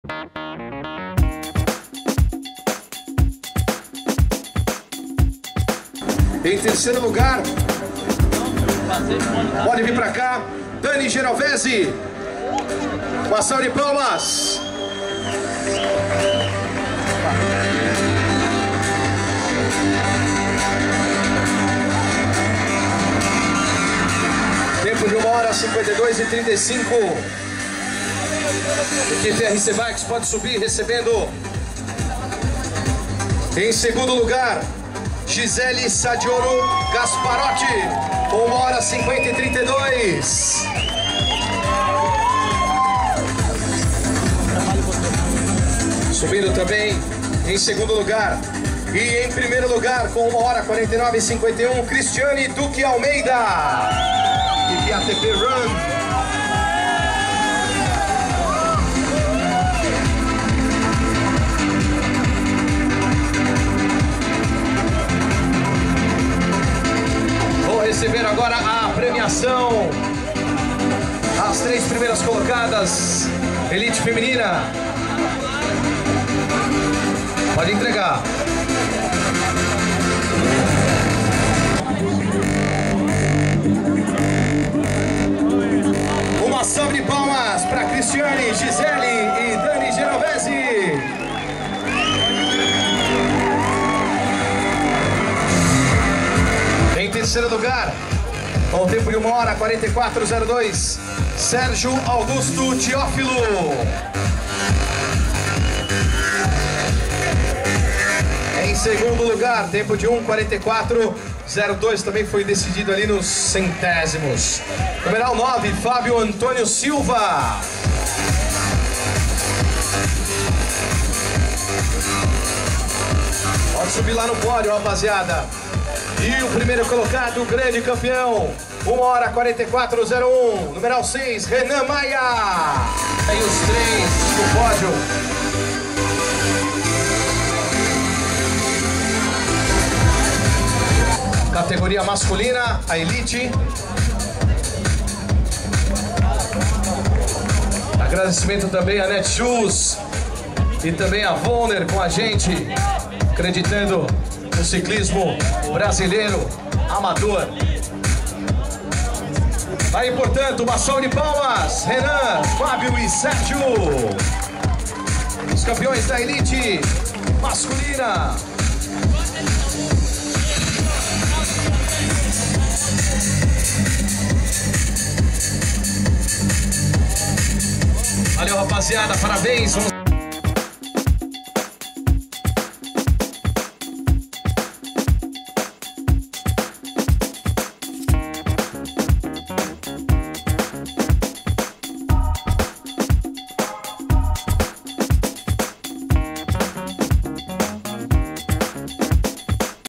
Em terceiro lugar, pode vir pra cá, Dani Genovese. Uma salva de palmas. Tempo de 1h52:35. Equipe RC Bikes pode subir recebendo. Em segundo lugar, Gisele Sadioro Gasparotti, 1h50:32. Subindo também em segundo lugar. E em primeiro lugar, com 1h49:51, Cristiane Duque Almeida. E ATP Run. Receber agora a premiação. As 3 primeiras colocadas, Elite Feminina. Pode entregar. Uma salva de palmas para Cristiane, Gisele e Dani Genovese. Em terceiro lugar, com o tempo de 1h44:02, Sérgio Augusto Teófilo. Em segundo lugar, tempo de 1h44:02, também foi decidido ali nos centésimos. Numeral 9, Fábio Antônio Silva. Pode subir lá no pódio, rapaziada. E o primeiro colocado, o grande campeão, 1h44:01, numeral 6, Renan Maia. Aí os 3 do pódio. Categoria masculina, a Elite. Agradecimento também a Netshoes e também a Vonner com a gente, acreditando no ciclismo brasileiro amador. Aí, portanto, uma salva de palmas, Renan, Fábio e Sérgio, os campeões da Elite masculina. Valeu, rapaziada, parabéns.